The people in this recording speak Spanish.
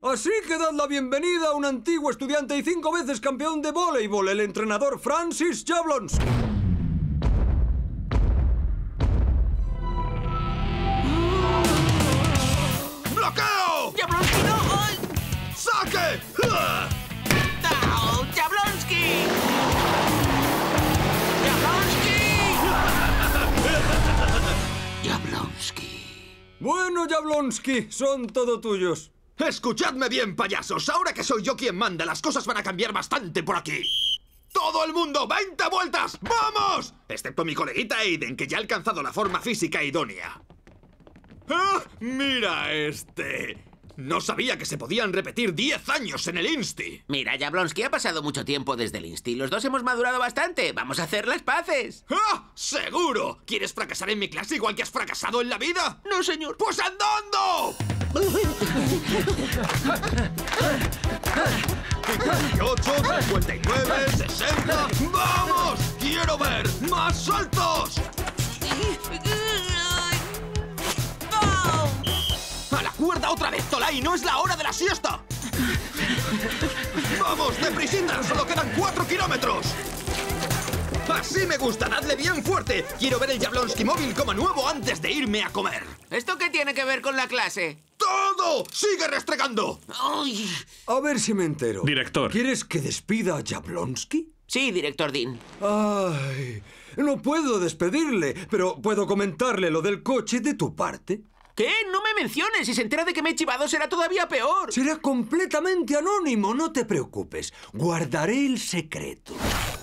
Así que dad la bienvenida a un antiguo estudiante y 5 veces campeón de voleibol, el entrenador Francis Jablonski. ¡Bloqueo! ¡Jablonski, no! ¡Ay! ¡Saque! ¡Ah! ¡No! ¡Jablonski! ¡Jablonski! ¡Jablonski! Bueno, Jablonski, son todo tuyos. Escuchadme bien, payasos. Ahora que soy yo quien manda, las cosas van a cambiar bastante por aquí. ¡Todo el mundo! ¡20 vueltas! ¡Vamos! Excepto mi coleguita Aiden, que ya ha alcanzado la forma física idónea. ¡Ah! ¡Mira este! No sabía que se podían repetir 10 años en el Insti. Mira, Jablonski, ha pasado mucho tiempo desde el Insti. Los dos hemos madurado bastante. Vamos a hacer las paces. ¡Ah! ¡Seguro! ¿Quieres fracasar en mi clase igual que has fracasado en la vida? No, señor. ¡Pues andando! 58, 59, 60... ¡Vamos! ¡Quiero ver más saltos! ¡A la cuerda otra vez, Tolai! ¡No es la hora de la siesta! ¡Vamos, deprisita! ¡Solo quedan 4 kilómetros! ¡Así me gusta! ¡Dadle bien fuerte! Quiero ver el Jablonski móvil como nuevo antes de irme a comer. ¿Esto qué tiene que ver con la clase? ¡Todo! ¡Sigue restregando! ¡Ay! A ver si me entero. Director. ¿Quieres que despida a Jablonski? Sí, director Dean. Ay, no puedo despedirle, pero puedo comentarle lo del coche de tu parte. ¿Qué? No me menciones. Si se entera de que me he chivado será todavía peor. Será completamente anónimo, no te preocupes. Guardaré el secreto.